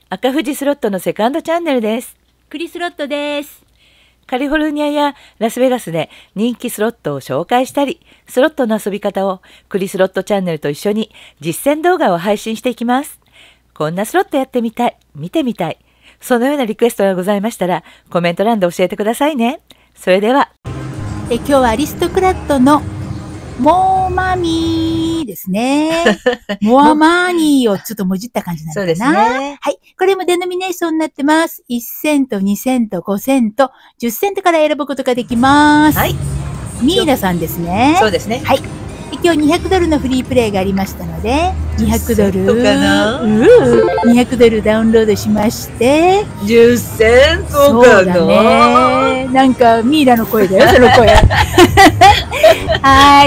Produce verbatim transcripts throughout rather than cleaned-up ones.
赤富士スロットのセカンドチャンネルです。 クリスロットです。 カリフォルニアやラスベガスで人気スロットを紹介したり、スロットの遊び方をクリスロットチャンネルと一緒に実践動画を配信していきます。こんなスロットやってみたい、見てみたい、そのようなリクエストがございましたらコメント欄で教えてくださいね。それでは。 え今日はアリストクラットのモーマミーですね。モアマーニーをちょっともじった感じなのかな。 そうですね。 はい。これもデノミネーションになってます。いちセント、にセント、ごセント、じゅっセントから選ぶことができます。 はい。 ミーラさんですね。 そうですね。 はい。今日にひゃくドルのフリープレイがありましたので、にひゃくドル、 じゅっセントかな、 うーにひゃくドルダウンロードしまして、 じゅっセントかな。 そうだね。なんかミーラの声だよ、その声。はい。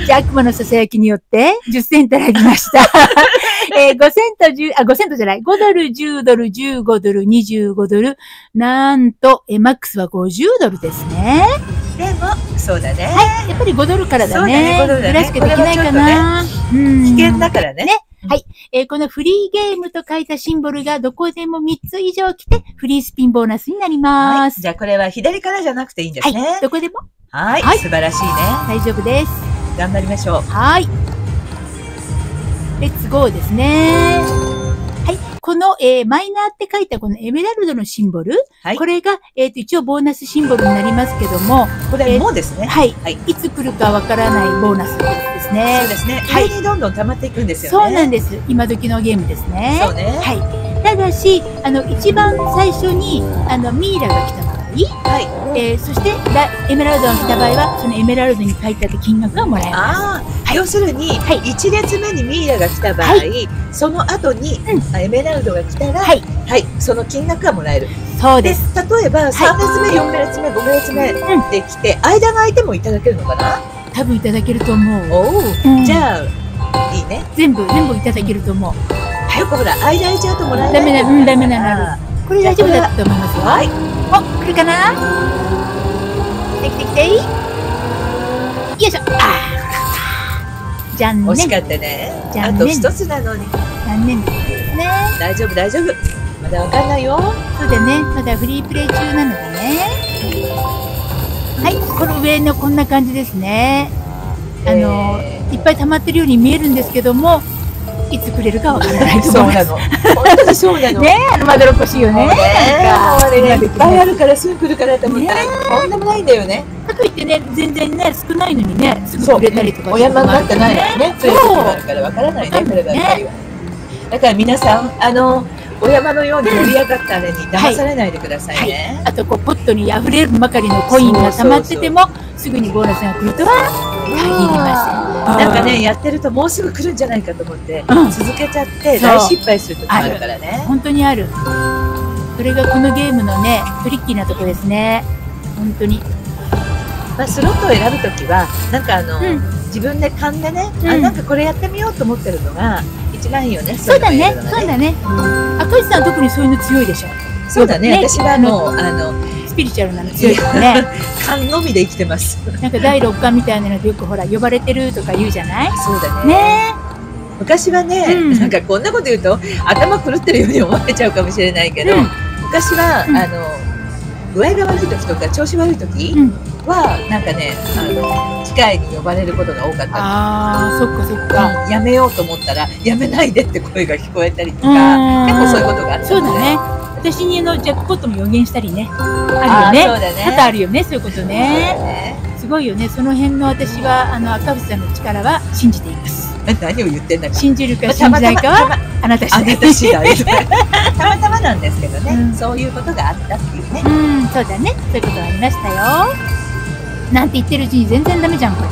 じゃあ、悪魔のささやきによって、じゅっセント入りました。えー、ごセント、じゅう、あ、ごセントじゃない。ごドル、じゅうドル、じゅうごドル、にじゅうごドル。なんと、えー、マックスはごじゅうドルですね。 でも、そうだね。 はい。やっぱりごドルからだね。 そうだね、ごドルだね。 ぐらいしかできないかな。 ね、うん。危険だからね。 ね。はい。えー、このフリーゲームと書いたシンボルがどこでもみっつ以上来て、フリースピンボーナスになります。 はい、じゃあ、これは左からじゃなくていいんですね。 はい。どこでもはい。はい、素晴らしいね。 大丈夫です。 頑張りましょう。 はい。レッツゴーですね。はい。この、えー、マイナーって書いたこのエメラルドのシンボル。はい。これが、えっと、一応ボーナスシンボルになりますけども。 これもですね。 はい。はい。いつ来るかわからないボーナスですね。 そうですね。はい。上にどんどん溜まっていくんですよね。 そうなんです。今時のゲームですね。 そうね。 はい。ただし、あの、一番最初に、あの、ミイラが来た場合。はい。えー、そして、エメラルドが来た場合は、そのエメラルドに書いてあった金額がもらえます。ああ。要するに、はい、いち列目にミイラが来た場合、はい、その後に、うん、エメラルドが来たら、はい、はい、その金額がもらえる。 そうです。 で例えば、さん列目、よん列目、ご列目で来て、うん、間が空いてもいただけるのかな？ 多分いただけると思う。 おお、うん、じゃあ、いいね。 全部、全部いただけると思う。 はい、よくほら、間空いちゃうともらえない。 ダメな、うん、ダメなの。これ大丈夫だと思いますよ。はい。お、来るかな？来て来て来て。よいしょ。あー。残念。 惜しかったね。あと一つなのに。 残念ですね。 大丈夫、大丈夫。まだわかんないよ。 そうだね。まだフリープレイ中なのでね。はい。この上のこんな感じですね。あの、いっぱい溜まってるように見えるんですけども、いつくれるかわからないと思います。 そうなの。本当にそうなの。 ねえ、まどろっこしいよね。なんか、 あれがいっぱいあるからすぐ来るからと思ったら、とんでもないんだよね。 かといってね、全然ね、少ないのにね、すぐくれたりとか。 お山になってないのね。そういうことがあるからわからないね、こればっかりは。だから皆さん、あの、お山のように盛り上がったあれに騙されないでくださいね。 あと、こう、ポットに溢れるばかりのコインが溜まってても、すぐにボーナスが来るとは限りません。 なんかね、やってるともうすぐ来るんじゃないかと思って、続けちゃって大失敗する時もあるからね。 本当にある。それがこのゲームのね、トリッキーなとこですね。本当に。 まあ、スロットを選ぶときは、なんかあの、自分で勘でね、あ、なんかこれやってみようと思ってるのが一番いいよね。 そうだね、そうだね。赤石さんは特にそういうの強いでしょ。 そうだね、私はもう、あの、 スピリチュアルなの強いですね。 勘のみで生きてます。 なんか第六感みたいなのでよくほら呼ばれてるとか言うじゃない？ そうだね。ね。昔はね、なんかこんなこと言うと頭狂ってるように思われちゃうかもしれないけど、昔はあの具合が悪い時とか調子悪い時はなんかね、あの機械に呼ばれることが多かった。 ああ、そっかそっか。 やめようと思ったらやめないでって声が聞こえたりとか、結構そういうことがあった。 そうだね。私にのジャックポットも予言したりね。あるよね。多々あるよね、そういうことね。すごいよね。その辺の私は、あの、赤藤さんの力は信じています。 何を言ってんだか。 信じるか信じないかは、あなた次第。 あなた次第。たまたまなんですけどね。そういうことがあったっていうね。 うん、そうだね。そういうことがありましたよ。なんて言ってるうちに全然ダメじゃん、こ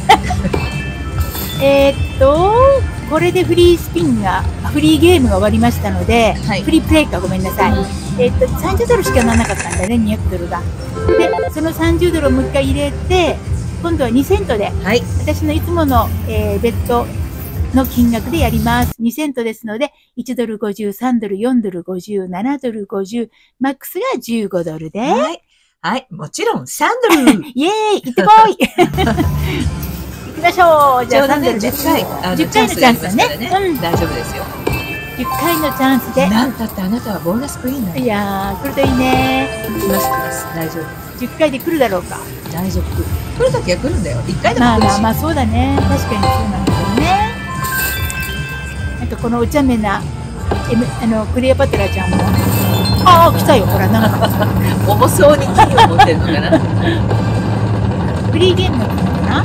れ。えっと、これでフリースピンが、フリーゲームが終わりましたので、はい、フリープレイかごめんなさい。うん、えっと、さんじゅうドルしかならなかったんだね、にひゃくドルが。で、そのさんじゅうドルをもう一回入れて、今度はにセントで、はい、私のいつもの、えー、ベッドの金額でやります。にセントですので、いちドルごじゅう、さんドル、よんドルごじゅう、ななドルごじゅう、マックスがじゅうごドルで。 はい。はい。もちろんさんドルイエーイ行ってこい行きましょう。じゃあさんドルじゅっかい。じゅっかいのチャンスだね。 うん。大丈夫ですよ。 じゅっかいのチャンスで。 なんたってあなたはボーナスクイーンなの。 いやー、来るといいね。 来ます来ます。大丈夫。 じゅっかいで来るだろうか。 大丈夫。来るときは来るんだよ。いっかいでもまあ来るし。 まあまあ、そうだね。確かにそうなんだよね。なんかこのお茶目な、えあの、クレオパトラちゃんも。ああ、来たよ。ほら、なんか。 重そうに金を持ってるのかな。 フリーゲームの金かな。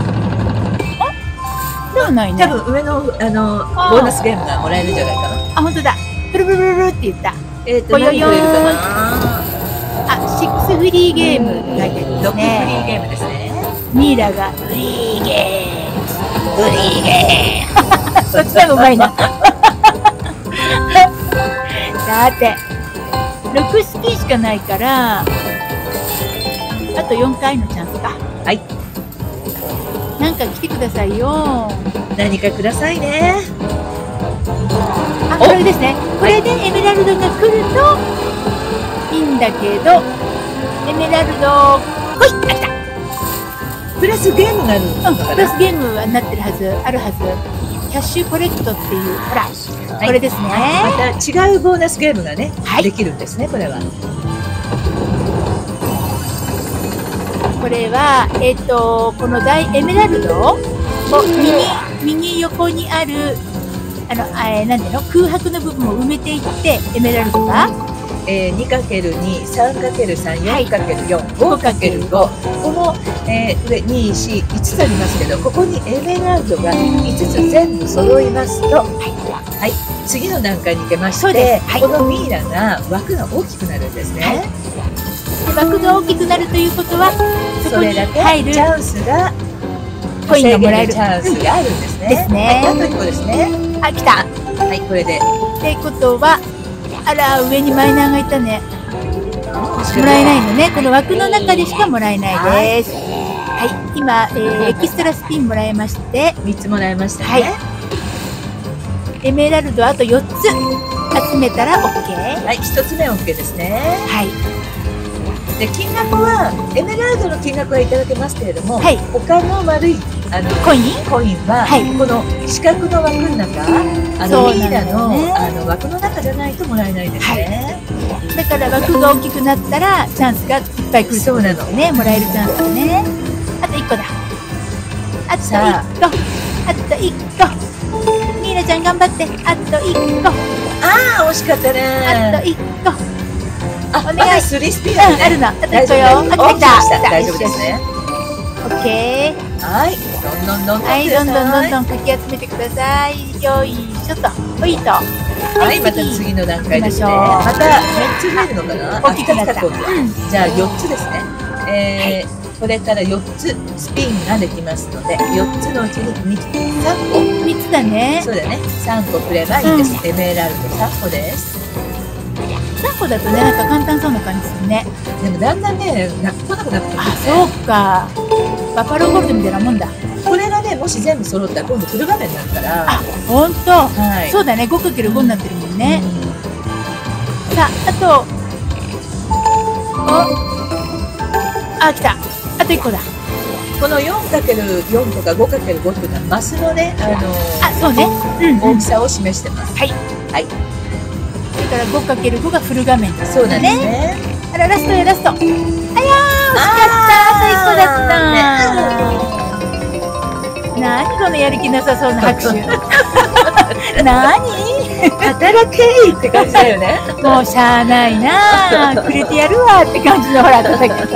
ではないね。 多分上のあのボーナスゲームがもらえるんじゃないかな。 あ、本当だ。プルプルプルプルって言った。 えっと何くれるかな。 あ、シックスフリーゲームって書いてあるんですロックフリーね。 ゲームですね。 ミイラがフリーゲーム。フリーゲーム。そっちの方がうまいな。さて、ろくスピンしかないから、あとよんかいのチャンスか。 はい。 なんか来てくださいよ。 何かくださいね。 あ、これですね。これでエメラルドが来るといいんだけど、エメラルド、ほい、あ、来た。 プラスゲームがあるのかうん、 な。 プラスゲームはなってるはず、あるはず。キャッシュコレクトっていう、ほら、 はい、 これですね。 また違うボーナスゲームがね、 はい、 できるんですね、これは。 これは、えっと、この大エメラルドを右、右横にある、あの、あなんていうの、空白の部分を埋めていって、エメラルドが、 えー、にかけるに、さんかけるさん、よんかけるよん、ごかけるご。この、えー、上、に、よん、いつつありますけど、ここにエメラルドがいつつ全部揃いますと、はい、はい、次の段階に行けまして、はい、このミイラが枠が大きくなるんですね。はい、 で枠が大きくなるということは、そこに入るチャンスが、 コインがもらえるチャンスがあるんですね。 ですね。 はい、あといっこですね。 あ、来た。 はい、これで。 ってことは、あら、上にマイナーがいたね。もらえないのね。この枠の中でしかもらえないです。はい、今、えー、エキストラスピンもらえまして、 みっつもらいましたね。はい、 エメラルドあとよっつ集めたら OK。 はい、ひとつめ OK ですね。 はい。 で、金額はエメラルドの金額はいただけますけれども、はい、他の丸いあのコインコインは、はい、この四角の枠の中、あのミイラの、ね、あの枠の中じゃないともらえないですね。 はい、だから枠が大きくなったらチャンスがいっぱい来るってことですね。もらえるチャンスがね。あといっこだ。あといっこ。あといっこ。ミイラちゃん頑張って。あといっこ。 ああ、惜しかったね。 あといっこ。 あ、お願い。スリースピンあるね。 あるの。あといっこよ。あ、来た。 大丈夫ですね。 オッケー。 はい。どんどんどんどん。 はい、どんどんどんどんかき集めてください。よいしょっと。ほいと。 はい、また次の段階ですね。またみっつ増えるのかな。 大きくなった。 じゃあよっつですね。えー、これからよっつスピンができますので、よっつのうちにみっつ、さんこ。 みっつだね。 そうだね。さんこくればいいです。エメラルドさんこです。 さんこだとね、なんか簡単そうな感じするね。 でもだんだんね、な来なくなってくる。 あ、そうか。バファローゴールドみたいなもんだ。 これがね、もし全部揃ったら今度フル画面になるから。 あ、ほんと。 はい。 そうだね、ごかけるご になってるもんね。さあ、あと、お、あ、来た。あといっこだ。 この よんかけるよん とか ごかけるご っていうのはマスのね、あのー、 あ、そうね。 うん、大きさを示してます。 はい。 はい。 それから ごかけるご がフル画面ですね。 そうなんですね。 あら、ラストよ、ラスト。あやー、惜しかった。あといっこだった。なにこのやる気なさそうな拍手。なに働けーって感じだよね。 もうしゃあないなー。くれてやるわって感じのほら、叩き方。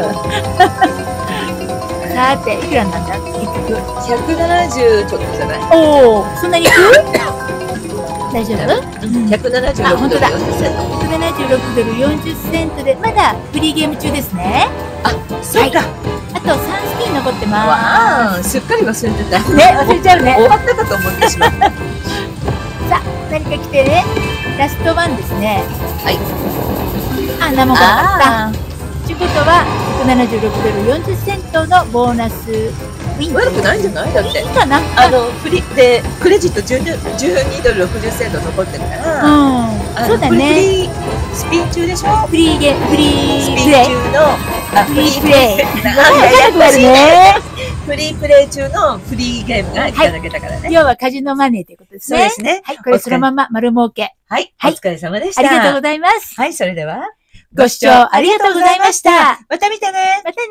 さて、いくらなんだ結局。 ひゃくななじゅうちょっとじゃない。 おお、そんなにいく大丈夫？ ひゃくななじゅうろくドルよんじゅっセント。 ひゃくななじゅうろくドルよんじゅっセントで、まだフリーゲーム中ですね。 あ、そうか。 あとさんスピン残ってます。 わあ、すっかり忘れてた。 ね、忘れちゃうね。 終わったかと思ってしまった。さあ、何か来てね。ラストワンですね。 はい。 あ、何も来なかった。ということは、ひゃくななじゅうろくドルよんじゅっセントのボーナスウィン。 悪くないんじゃないだって。いいかな。 あの、フリで、クレジットじゅうにドルろくじゅっセント残ってるから。 うん。そうだね。 フリースピン中でしょ。 フリーゲ、フリースピン中の、 フリープレイ。長くなるね。フフリープレイ中のフリーゲームがいただけたからね。 要はカジノマネーということですね。 そうですね。 はい、これそのまま丸儲け。 はい。お疲れ様でした。 ありがとうございます。 はい、それでは。 ご視聴ありがとうございました。 また見てね。 またね。